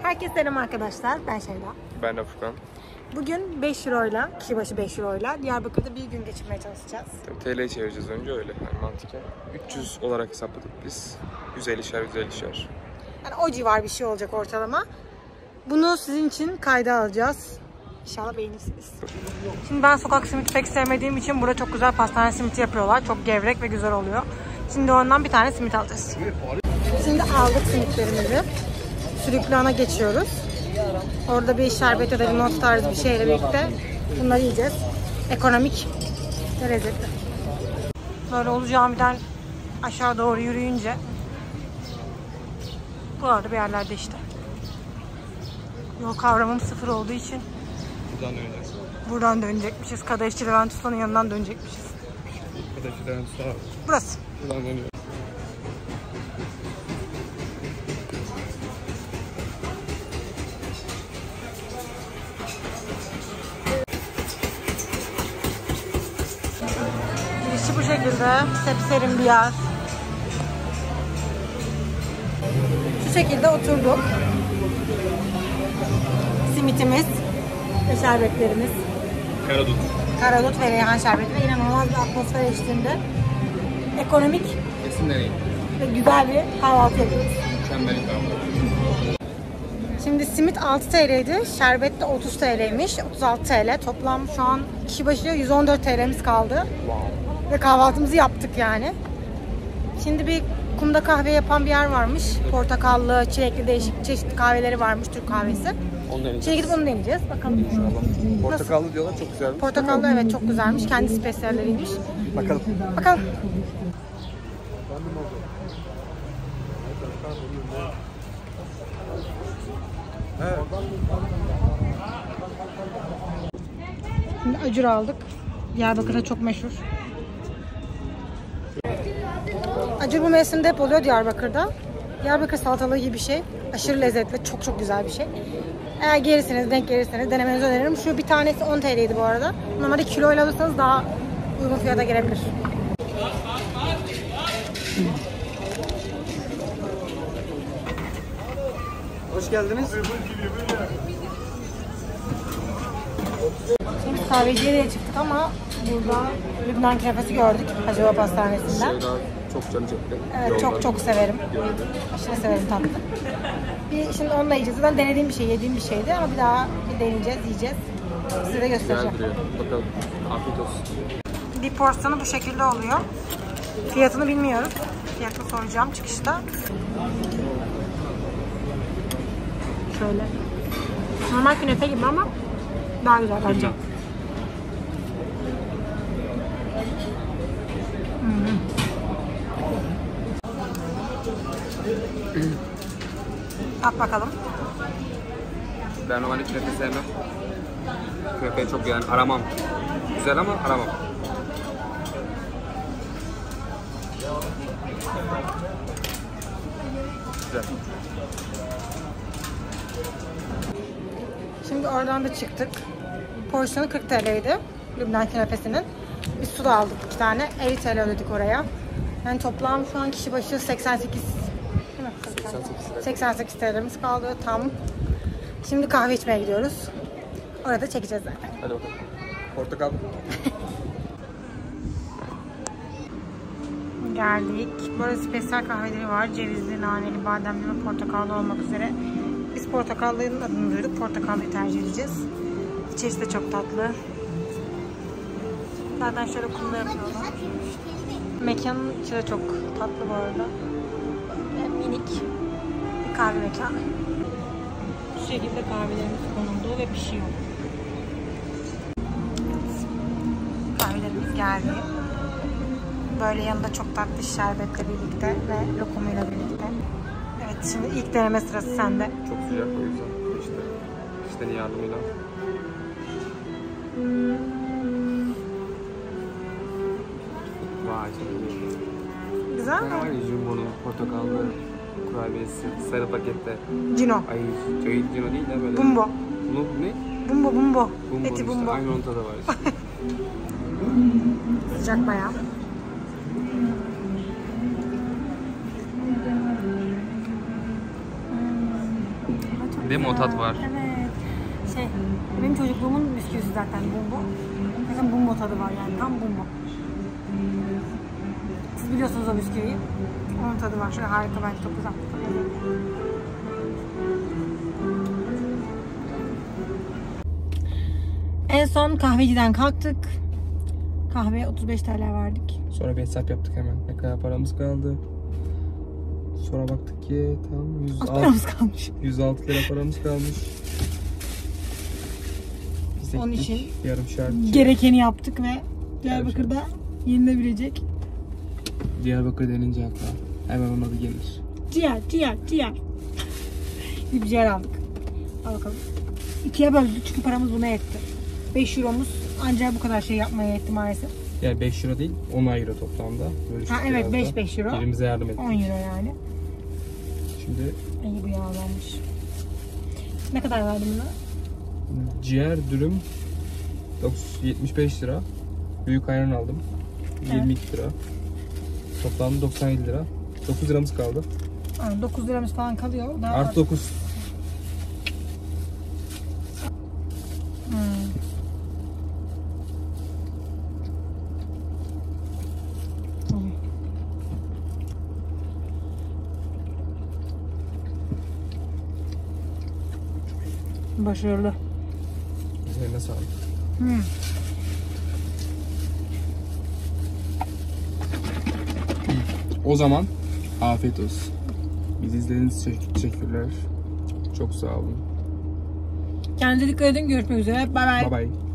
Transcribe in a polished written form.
Herkese selam arkadaşlar. Ben Şeyda. Ben de Furkan. Bugün 5 euroyla, kişi başı 5 euroyla Diyarbakır'da bir gün geçirmeye çalışacağız. TL'ye çevireceğiz önce öyle yani mantıken. 300 olarak hesapladık biz. 150'şer. Yani o civar bir şey olacak ortalama. Bunu sizin için kayda alacağız. İnşallah beğenirsiniz. Şimdi ben sokak simiti pek sevmediğim için burada çok güzel pastane simiti yapıyorlar. Çok gevrek ve güzel oluyor. Şimdi ondan bir tane simit alacağız. Şimdi aldık simitlerimizi. Sürüklü ana geçiyoruz. Orada bir şerbet ya da limon tarzı bir şeyle birlikte bunları yiyeceğiz. Ekonomik ve lezzetli. Böyle Ulu Cami'den aşağı doğru yürüyünce buralarda bir yerlerde işte. Yol kavramım sıfır olduğu için Buradan döneceğiz. buradan dönecekmişiz. Kadayıfçı Levent Usta'nın yanından dönecekmişiz. Kadayıfçı Levent Usta. Burası. Buradan dönüyoruz. Girişi bu şekilde. Sepserin bir yer. Şu şekilde oturduk. Simitimiz ve şerbetlerimiz. Karadut ve reyhan şerbeti ve inanılmaz bir atmosfer eşliğinde ekonomik Kesin deneyin. ve güzel bir kahvaltı yapıyoruz. Mükemmel bir kahvaltı. Şimdi simit 6 TL'ydi, şerbet de 30 TL'ymiş, 36 TL. Toplam şu an kişi başı 114 TL'miz kaldı. Wow. Ve kahvaltımızı yaptık yani. Şimdi bir kumda kahve yapan bir yer varmış. Portakallı, çilekli değişik çeşitli kahveleri varmış, Türk kahvesi. Onu deneyeceğiz. Şimdi gidip onu deneyeceğiz. Bakalım. Portakallı diyorlar, çok güzel. Portakallı evet çok güzelmiş. Kendi spesiyalleriymiş. Bakalım. Bakalım. Evet. Şimdi acur aldık. Diyarbakır'da çok meşhur. Acur bu mevsimde hep oluyor Diyarbakır'da. Diyarbakır salatalığı gibi bir şey. Aşırı lezzetli, çok güzel bir şey. Eğer gelirseniz, denk gelirseniz denemenizi öneririm. Şu bir tanesi 10 TL'ydi bu arada. Normalde kiloyla alırsanız daha uygun fiyata gelebilir. Hoş geldiniz. Şimdi kahveciye de çıktık ama burada Lübnan künefesi gördük Hacıbaba Pastanesi'nden. Şeyda çok canı çekti. Evet, çok severim. Aşırı severim tatlı. Şimdi onunla yiyeceğiz. Ben denediğim bir şey, yediğim bir şeydi ama bir daha deneyeceğiz, yiyeceğiz. Size de göstereceğim. Güzel duruyor. Bakalım. Afiyet olsun. Bir porsiyonu bu şekilde oluyor. Fiyatını bilmiyoruz. Fiyatını soracağım çıkışta. Şöyle. Normal künefe gibi ama daha güzel bence. Bak bakalım. Ben normalde künefe sevmem. Künefeyi çok yani aramam. Güzel ama aramam. Güzel. Şimdi oradan da çıktık. Porsiyonu 40 TL'ydi. Lübnan künefesinin. Biz su da aldık 2 tane. 50 TL ödedik oraya. Yani toplam şu an kişi başı 88 TL'miz kaldı tam. Şimdi kahve içmeye gidiyoruz. Orada çekeceğiz zaten. Hadi bakalım. Portakal. Geldik. Böyle spesiyel kahveleri var. Cevizli, naneli, bademli ve portakallı olmak üzere. Biz portakallının adını duyduk. Portakallıyı tercih edeceğiz. İçerisi de çok tatlı. Zaten şöyle kumda yapıyorlar. Mekanın içi de çok tatlı bu arada. Ve minik bir kahve mekanı. Bu şekilde kahvelerimiz konuldu ve pişiyor. Kahvelerimiz geldi. Böyle yanında çok tatlı şerbetle birlikte ve lokumuyla birlikte. Evet, şimdi ilk deneme sırası sende. Çok sıcak o yüzden işte yardımıyla. Vay çok iyi. Güzel mi? Var ya Jumbo'nun portakallı kurabiyesi sarı pakette. Cino. Ay Cino değil de böyle. Bumbo. Bunu ne? Bumbo. Bumbo Eti işte, bumbo. aynı onun tadı var işte. Sıcak bayağı. Çok Değil mi? O tat var. Evet. Benim çocukluğumun bisküvisi zaten Bumbo. Bakın Bumbo tadı var yani. Tam Bumbo. Siz biliyorsunuz o bisküviyi. Onun tadı var. Şöyle harika, bence çok güzel. En son kahveciden kalktık. Kahveye 35 TL verdik. Sonra bir hesap yaptık hemen. Ne kadar paramız kaldı. Sonra baktık ki tam 106, paramız kalmış. 106 lira paramız kalmış. Biz Onun için yarım şart. Gerekeni yaptık ve Diyarbakır'da yenilebilecek. Diyarbakır denince akla hemen onun adı gelir. Ciğer. Bir ciğer aldık. Al bakalım. 2'ye böldük çünkü paramız buna yetti. 5 euromuz ancak bu kadar şey yapmaya yetti maalesef. Yani 5 euro değil, 10 euro toplamda. Ha evet, 5 euro. Birimize yardım ettik. 10 euro yani. Şimdi İyi, bu yağlanmış. Ne kadar verdim buna? ciğer dürüm 75 lira. Büyük ayran aldım. 22 lira. Toplamda 97 lira. 9 liramız kaldı. Yani 9 liramız falan kalıyor. Daha Artı 9. Başarılı. Üzerine sağlık. O zaman afiyet olsun. Bizi izlediğiniz için teşekkürler. Çok sağ olun. Kendinize dikkat edin. Görüşmek üzere. Bye bye. Bye bye.